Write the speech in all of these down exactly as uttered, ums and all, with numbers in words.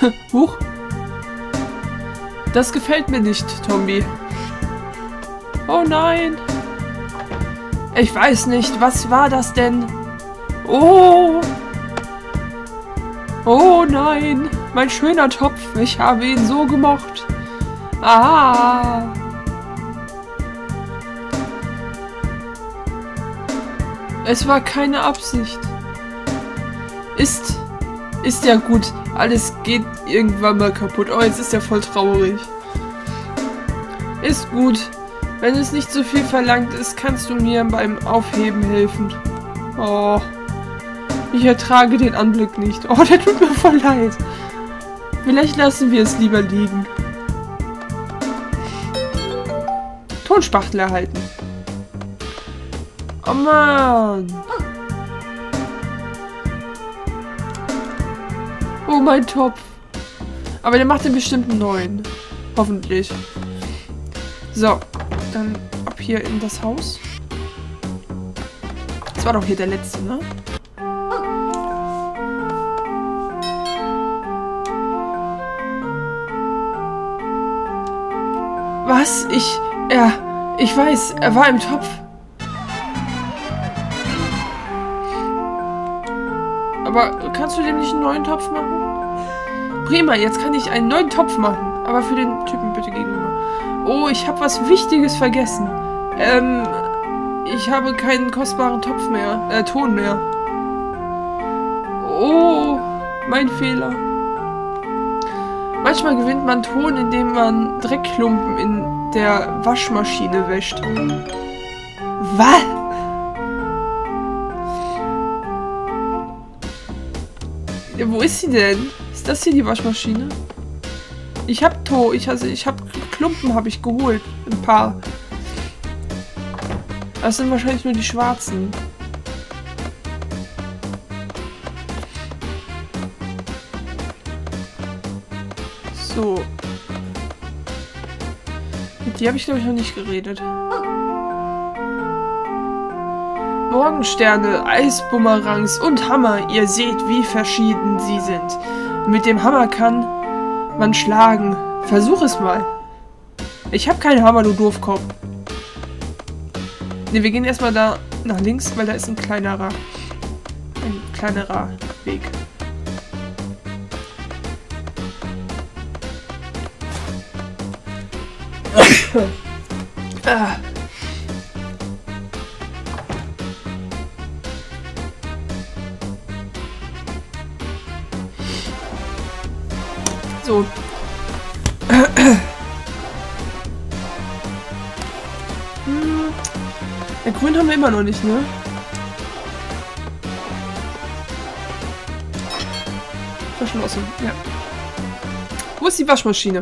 Huch. Das gefällt mir nicht, Tombi. Oh nein. Ich weiß nicht, was war das denn? Oh. Oh nein. Mein schöner Topf. Ich habe ihn so gemocht. Ah. Es war keine Absicht. Ist... Ist ja gut. Alles geht irgendwann mal kaputt. Oh, jetzt ist er voll traurig. Ist gut. Wenn es nicht so viel verlangt ist, kannst du mir beim Aufheben helfen. Oh. Ich ertrage den Anblick nicht. Oh, der tut mir voll leid. Vielleicht lassen wir es lieber liegen. Tonspachtel erhalten. Oh Mann. Oh, mein Topf. Aber der macht den bestimmt einen neuen. Hoffentlich. So. Dann ab hier in das Haus. Das war doch hier der letzte, ne? Was? Ich... Er... Ich weiß, er war im Topf. Aber kannst du dem nicht einen neuen Topf machen? Prima, jetzt kann ich einen neuen Topf machen. Aber für den Typen bitte gegenüber. Oh, ich habe was Wichtiges vergessen. Ähm, ich habe keinen kostbaren Topf mehr. Äh, Ton mehr. Oh, mein Fehler. Manchmal gewinnt man Ton, indem man Dreckklumpen in der Waschmaschine wäscht. Was? Ja, wo ist sie denn? Ist das hier die Waschmaschine? Ich hab To, ich also ich hab Klumpen habe ich geholt, ein paar. Das sind wahrscheinlich nur die schwarzen. So. Mit die habe ich glaube ich noch nicht geredet. Morgensterne, Eisbumerangs und Hammer. Ihr seht, wie verschieden sie sind. Mit dem Hammer kann man schlagen. Versuch es mal. Ich habe keinen Hammer, du Doofkopf. Ne, wir gehen erstmal da nach links, weil da ist ein kleinerer, ein kleinerer Weg. ah. So. hm. Ja, grün haben wir immer noch nicht, ne? Verschlossen, ja. Wo ist die Waschmaschine?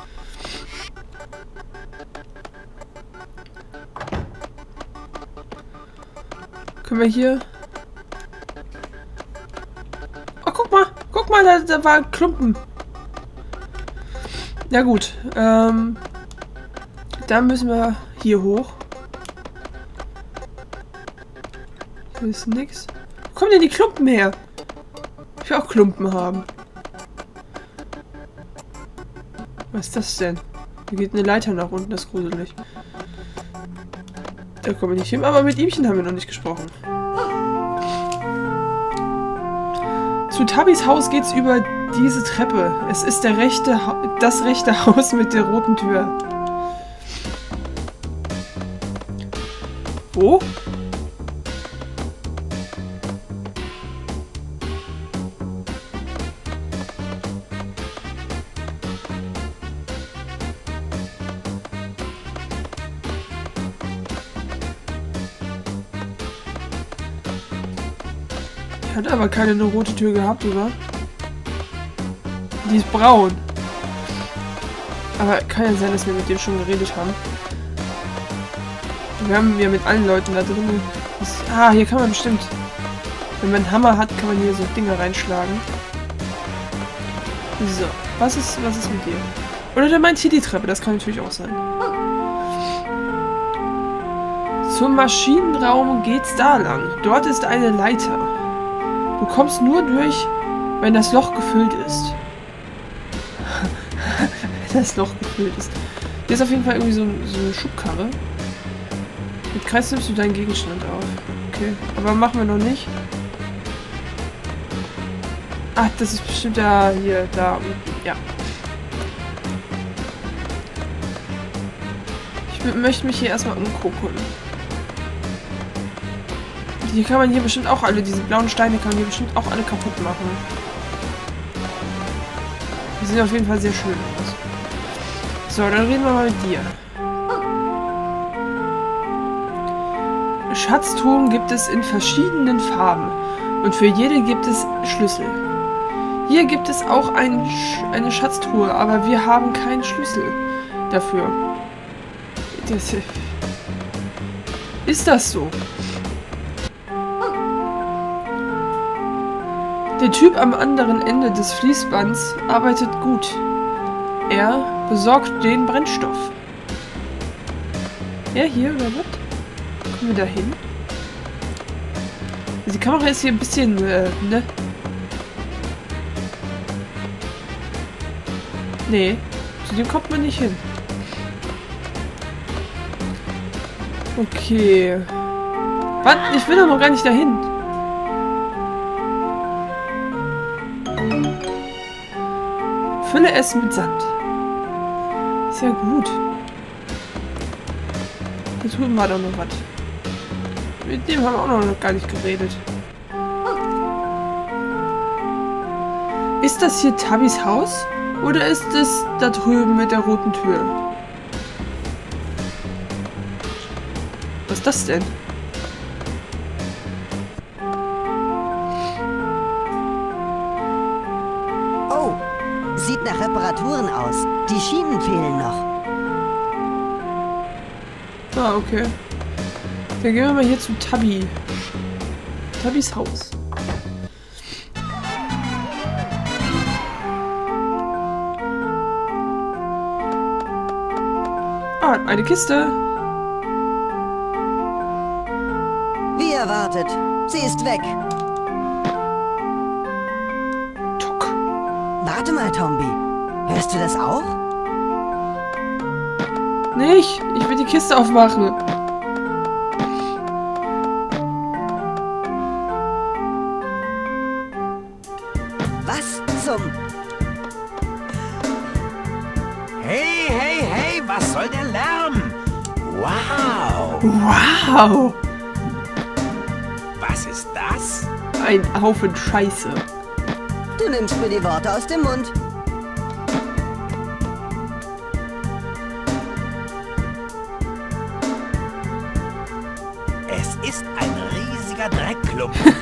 Können wir hier... Oh, guck mal! Guck mal, da, da war Klumpen. Ja gut, ähm, dann müssen wir hier hoch. Hier ist nix. Wo kommen denn die Klumpen her? Ich will auch Klumpen haben. Was ist das denn? Hier geht eine Leiter nach unten, das ist gruselig. Da kommen wir nicht hin, aber mit ihmchen haben wir noch nicht gesprochen. Zu Tabis Haus geht's über diese Treppe. Es ist der rechte ha das rechte Haus mit der roten Tür. Wo? Er hat aber keine eine rote Tür gehabt, oder? Die ist braun. Aber kann ja sein, dass wir mit dem schon geredet haben. Wir haben ja mit allen Leuten da drin. Das, ah, hier kann man bestimmt. Wenn man einen Hammer hat, kann man hier so Dinge reinschlagen. So, was ist, was ist mit dir? Oder der meint hier die Treppe, das kann natürlich auch sein. Zum Maschinenraum geht's da lang. Dort ist eine Leiter. Du kommst nur durch, wenn das Loch gefüllt ist. das Loch gefüllt ist. Hier ist auf jeden Fall irgendwie so, so eine Schubkarre. Mit Kreis nimmst du deinen Gegenstand auf. Okay, aber machen wir noch nicht. Ach, das ist bestimmt da, hier, da, ja. Ich möchte mich hier erstmal umgucken. Hier kann man hier bestimmt auch alle, diese blauen Steine kann man hier bestimmt auch alle kaputt machen. Die sehen auf jeden Fall sehr schön aus. So, dann reden wir mal mit dir. Schatztruhen gibt es in verschiedenen Farben und für jede gibt es Schlüssel. Hier gibt es auch ein Sch eine Schatztruhe, aber wir haben keinen Schlüssel dafür. Das, ist das so? Der Typ am anderen Ende des Fließbands arbeitet gut. Er besorgt den Brennstoff. Ja, hier oder was? Kommen wir da hin? Die Kamera ist hier ein bisschen, äh, ne? Nee, zu dem kommt man nicht hin. Okay. Was? Ich will doch noch gar nicht dahin. Fülle es mit Sand. Ist ja gut. Hier drüben war doch noch was. Mit dem haben wir auch noch gar nicht geredet. Ist das hier Tabis Haus? Oder ist es da drüben mit der roten Tür? Was ist das denn? Oh, sieht nach Reparaturen aus. Die Schienen fehlen noch. Ah, okay. Dann gehen wir mal hier zu Tabi. Tabis Haus. Ah, eine Kiste. Wie erwartet. Sie ist weg. Tuck. Warte mal, Tombi. Hörst du das auch? Nicht. Ich will die Kiste aufmachen. Was zum... Hey, hey, hey, was soll der Lärm? Wow! Wow. Was ist das? Ein Haufen Scheiße. Du nimmst mir die Worte aus dem Mund. Es ist ein riesiger Dreckklumpen.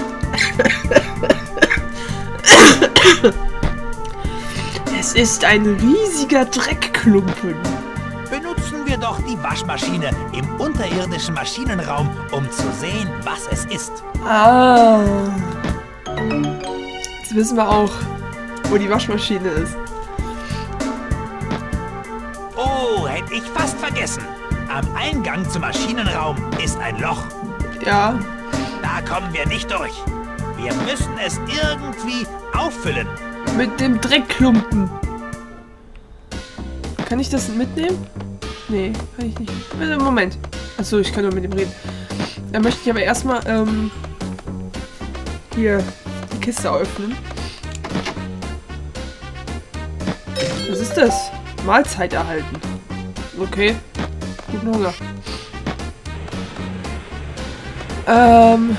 Es ist ein riesiger Dreckklumpen. Benutzen wir doch die Waschmaschine im unterirdischen Maschinenraum, um zu sehen, was es ist. Ah. Jetzt wissen wir auch, wo die Waschmaschine ist. Oh, hätte ich fast vergessen. Am Eingang zum Maschinenraum ist ein Loch. Ja. Da kommen wir nicht durch. Wir müssen es irgendwie auffüllen. Mit dem Dreckklumpen. Kann ich das mitnehmen? Nee, kann ich nicht. Moment. Achso, ich kann nur mit dem reden. Dann möchte ich aber erstmal ähm, hier die Kiste öffnen. Was ist das? Mahlzeit erhalten. Okay. Guten Hunger. Ähm.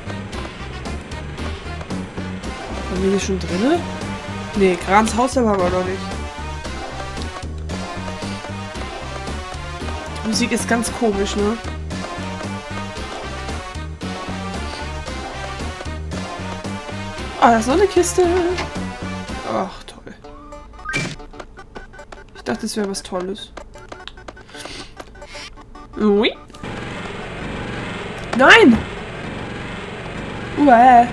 Haben wir hier schon drinne? Nee, Grans Haus haben wir aber noch nicht. Die Musik ist ganz komisch, ne? Ah, da ist noch eine Kiste. Ach, toll. Ich dachte, es wäre was Tolles. Ui. Nein! Uäh.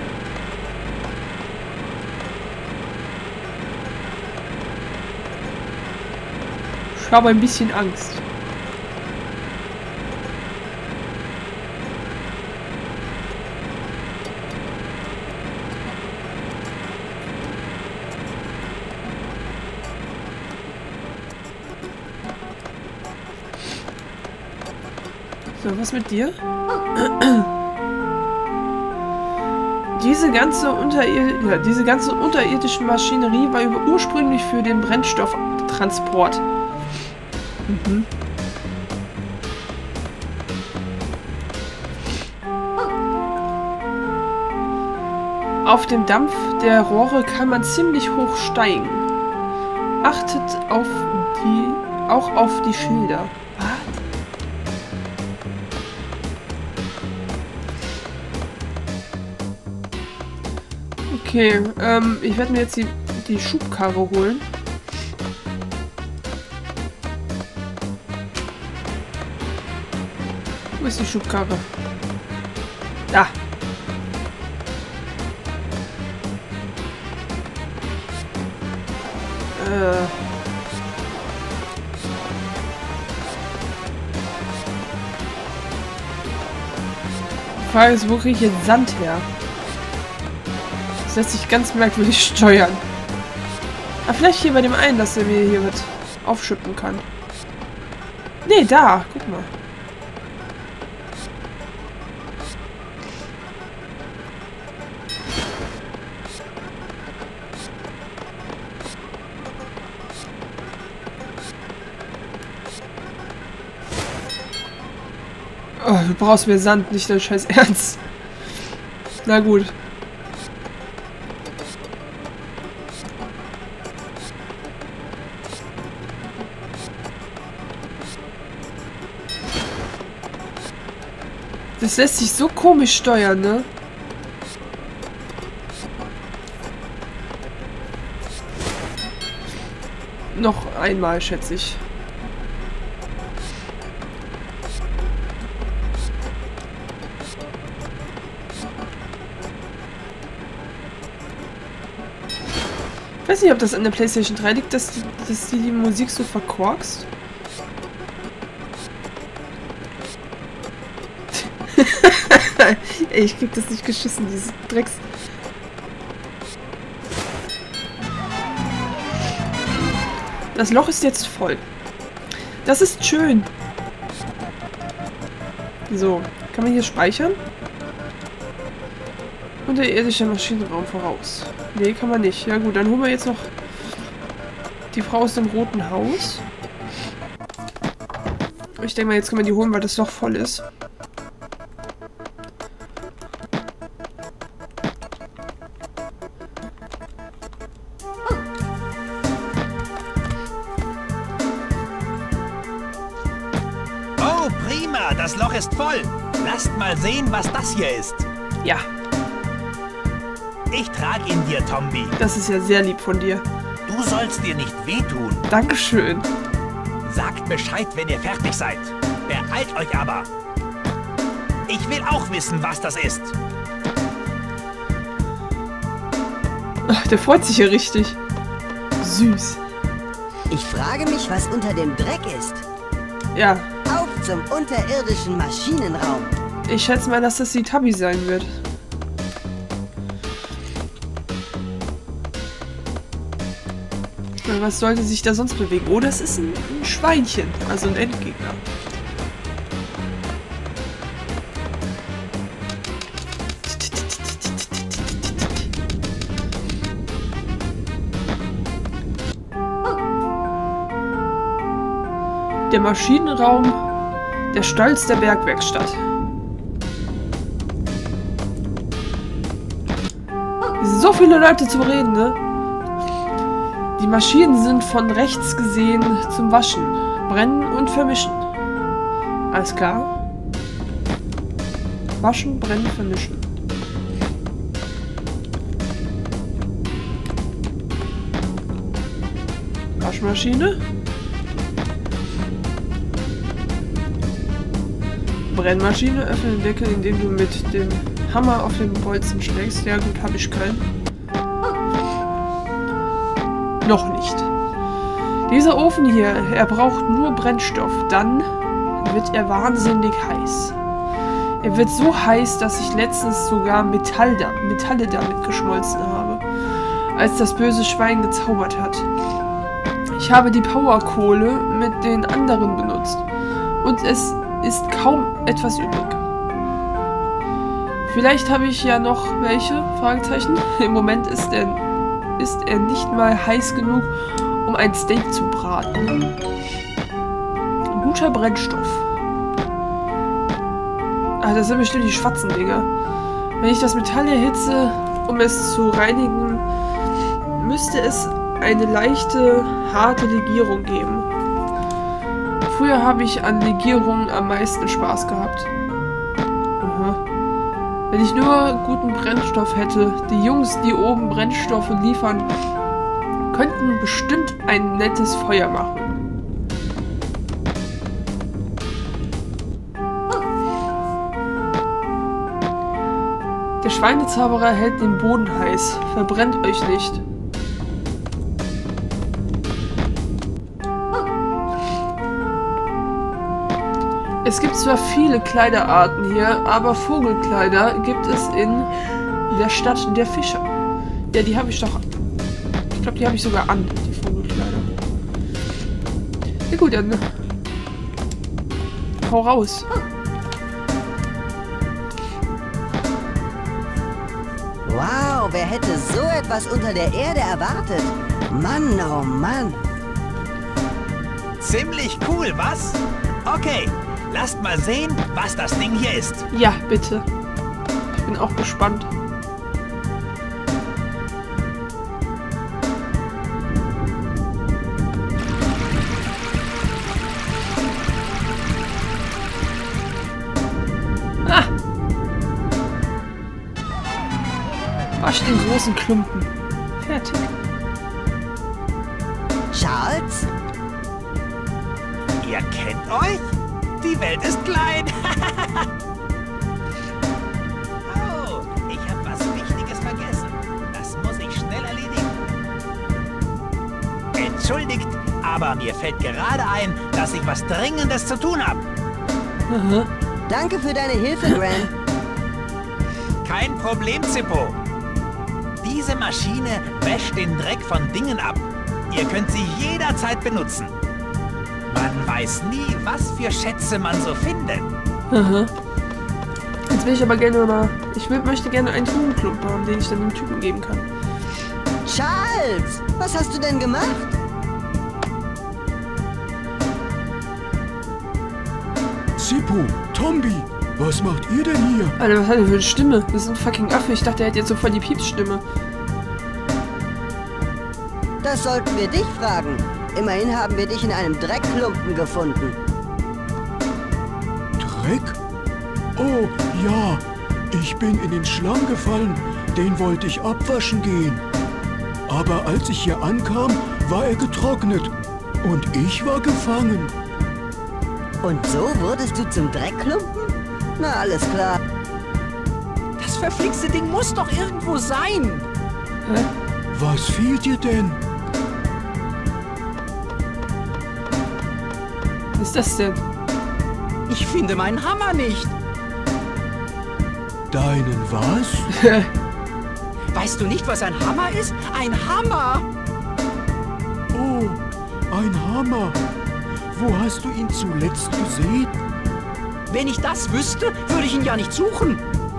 Ich habe ein bisschen Angst. So, was mit dir? Diese ganze, Unterir ja, diese ganze unterirdische Maschinerie war über ursprünglich für den Brennstofftransport. Mhm. Auf dem Dampf der Rohre kann man ziemlich hoch steigen. Achtet auf die, auch auf die Schilder. Okay, ähm, ich werde mir jetzt die, die Schubkarre holen. Wo ist die Schubkarre? Da. Äh. Die Frage ist, wo kriege ich jetzt Sand her? Das lässt sich ganz merkwürdig steuern. Aber vielleicht hier bei dem einen, dass er mir hier was aufschippen kann. Nee, da. Guck mal. Oh, du brauchst mehr Sand, nicht dein scheiß Ernst. Na gut. Das lässt sich so komisch steuern, ne? Noch einmal, schätze ich. Ich weiß nicht, ob das an der PlayStation drei liegt, dass die, dass die, die Musik so verkorkst. Ey, ich krieg das nicht geschissen, dieses Drecks. Das Loch ist jetzt voll. Das ist schön. So, kann man hier speichern? Unterirdischer Maschinenraum voraus. Nee, kann man nicht. Ja gut, dann holen wir jetzt noch die Frau aus dem roten Haus. Ich denke mal, jetzt können wir die holen, weil das Loch voll ist. Oh, prima, das Loch ist voll. Lasst mal sehen, was das hier ist. Ja. Ich trage ihn dir, Tombi. Das ist ja sehr lieb von dir. Du sollst dir nicht wehtun. Dankeschön. Sagt Bescheid, wenn ihr fertig seid. Beeilt euch aber. Ich will auch wissen, was das ist. Ach, der freut sich ja richtig. Süß. Ich frage mich, was unter dem Dreck ist. Ja. Auf zum unterirdischen Maschinenraum. Ich schätze mal, dass das die Tabby sein wird. Was sollte sich da sonst bewegen? Oh, das ist ein, ein Schweinchen. Also ein Endgegner. Der Maschinenraum, der Stolz der Bergwerkstatt. So viele Leute zum Reden, ne? Die Maschinen sind von rechts gesehen zum Waschen, Brennen und Vermischen. Alles klar? Waschen, brennen, vermischen. Waschmaschine. Brennmaschine. Öffne den Deckel, indem du mit dem Hammer auf den Bolzen schlägst. Ja gut, habe ich keinen. Noch nicht. Dieser Ofen hier, er braucht nur Brennstoff. Dann wird er wahnsinnig heiß. Er wird so heiß, dass ich letztens sogar Metall da, Metalle damit geschmolzen habe, als das böse Schwein gezaubert hat. Ich habe die Powerkohle mit den anderen benutzt und es ist kaum etwas übrig. Vielleicht habe ich ja noch welche, Fragezeichen. Im Moment ist er, ist er nicht mal heiß genug, um ein Steak zu braten. Guter Brennstoff. Ah, das sind bestimmt die schwarzen Dinger. Wenn ich das Metall erhitze, um es zu reinigen, müsste es eine leichte, harte Legierung geben. Früher habe ich an Legierungen am meisten Spaß gehabt. Aha. Wenn ich nur guten Brennstoff hätte, die Jungs, die oben Brennstoffe liefern, könnten bestimmt ein nettes Feuer machen. Der Schweinezauberer hält den Boden heiß. Verbrennt euch nicht. Es gibt zwar viele Kleiderarten hier, aber Vogelkleider gibt es in der Stadt der Fischer. Ja, die habe ich doch... Ich glaube, die habe ich sogar an, die Vogelkleider. Ja gut, dann... Hau raus. Wow, wer hätte so etwas unter der Erde erwartet? Mann, oh Mann. Ziemlich cool, was? Okay, lasst mal sehen, was das Ding hier ist. Ja, bitte. Ich bin auch gespannt. Ah! Wasch den großen Klumpen. Fertig. Charles? Ihr kennt euch? Die Welt ist klein. Oh, ich habe was Wichtiges vergessen. Das muss ich schnell erledigen. Entschuldigt, aber mir fällt gerade ein, dass ich was Dringendes zu tun habe. Aha. Danke für deine Hilfe, Gran. Kein Problem, Zippo. Diese Maschine wäscht den Dreck von Dingen ab. Ihr könnt sie jederzeit benutzen. Man weiß nie, was für Schätze man so findet. Aha. Jetzt will ich aber gerne mal... Ich will, möchte gerne einen Truhenklumpen haben, den ich dann dem Typen geben kann. Charles, was hast du denn gemacht? Zippo, Tombi, was macht ihr denn hier? Alter, was hat er für eine Stimme? Das ist ein fucking Affe. Ich dachte, er hätte jetzt so voll die Piepsstimme. Das sollten wir dich fragen. Immerhin haben wir dich in einem Dreckklumpen gefunden. Dreck? Oh, ja. Ich bin in den Schlamm gefallen. Den wollte ich abwaschen gehen. Aber als ich hier ankam, war er getrocknet. Und ich war gefangen. Und so wurdest du zum Dreckklumpen? Na, alles klar. Das verflixte Ding muss doch irgendwo sein. Hä? Was fehlt dir denn? Was ist das denn? Ich finde meinen Hammer nicht. Deinen was? Weißt du nicht, was ein Hammer ist? Ein Hammer! Oh, ein Hammer. Wo hast du ihn zuletzt gesehen? Wenn ich das wüsste, würde ich ihn ja nicht suchen.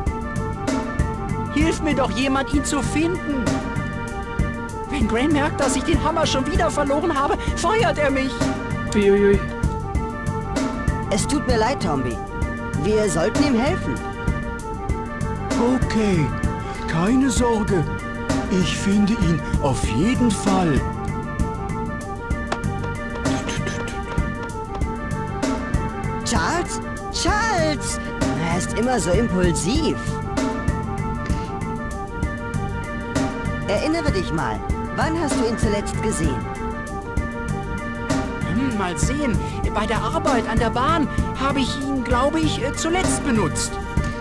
Hilf mir doch jemand, ihn zu finden. Wenn Gran merkt, dass ich den Hammer schon wieder verloren habe, feuert er mich. Uiuiui. Es tut mir leid, Tombi. Wir sollten ihm helfen. Okay, keine Sorge. Ich finde ihn auf jeden Fall. Charles? Charles! Er ist immer so impulsiv. Erinnere dich mal. Wann hast du ihn zuletzt gesehen? Hm, mal sehen. Bei der Arbeit an der Bahn habe ich ihn, glaube ich, äh, zuletzt benutzt.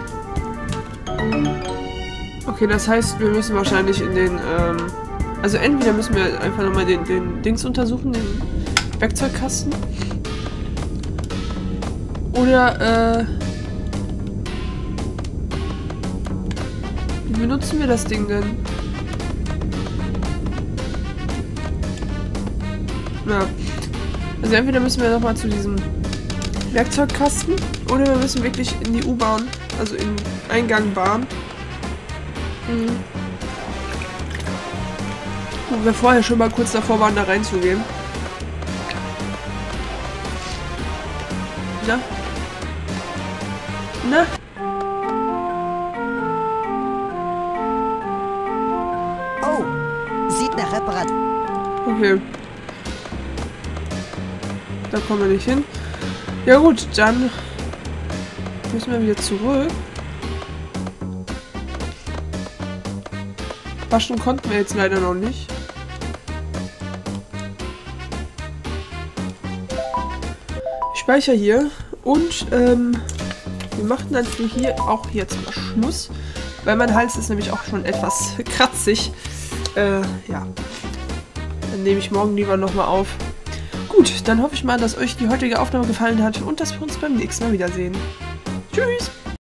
Okay, das heißt, wir müssen wahrscheinlich in den, ähm... Also entweder müssen wir einfach nochmal den, den Dings untersuchen, den Werkzeugkasten. Oder, äh... Wie benutzen wir das Ding denn? Ja. Also entweder müssen wir nochmal zu diesem Werkzeugkasten. Oder wir müssen wirklich in die U-Bahn. Also in Eingang Bahn. Hm. Wo wir vorher schon mal kurz davor waren, da reinzugehen. Na? Na? Oh, sieht nach Reparatur. Okay. Da kommen wir nicht hin. Ja gut, dann müssen wir wieder zurück. Waschen konnten wir jetzt leider noch nicht. Ich speichere hier und ähm, wir machen dann für hier auch jetzt mal Schluss, weil mein Hals ist nämlich auch schon etwas kratzig. Äh, ja. Dann nehme ich morgen lieber nochmal auf. Gut, dann hoffe ich mal, dass euch die heutige Aufnahme gefallen hat und dass wir uns beim nächsten Mal wiedersehen. Tschüss!